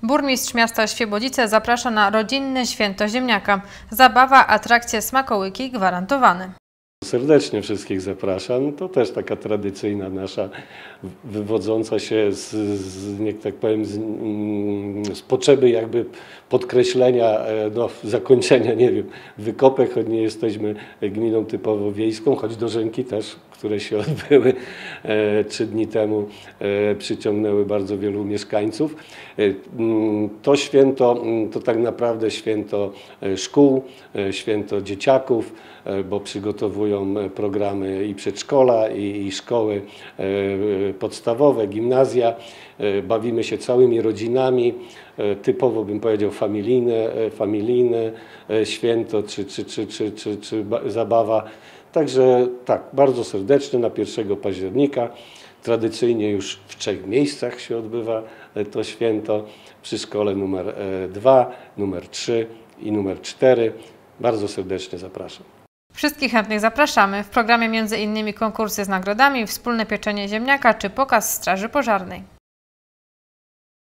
Burmistrz miasta Świebodzice zaprasza na rodzinne święto ziemniaka. Zabawa, atrakcje, smakołyki gwarantowane. Serdecznie wszystkich zapraszam. To też taka tradycyjna nasza, wywodząca się niech tak powiem, z potrzeby jakby podkreślenia, zakończenia, nie wiem, wykopek, choć nie jesteśmy gminą typowo wiejską, choć dożynki też, które się odbyły 3 dni temu, przyciągnęły bardzo wielu mieszkańców. To święto to tak naprawdę święto szkół, święto dzieciaków, bo przygotowują programy i przedszkola, i szkoły podstawowe, gimnazja. Bawimy się całymi rodzinami, typowo bym powiedział familijne święto czy zabawa. Także tak, bardzo serdecznie na 1 października. Tradycyjnie już w 3 miejscach się odbywa to święto. Przy szkole numer 2, numer 3 i numer 4. Bardzo serdecznie zapraszam. Wszystkich chętnych zapraszamy. W programie m.in. konkursy z nagrodami, wspólne pieczenie ziemniaka czy pokaz straży pożarnej.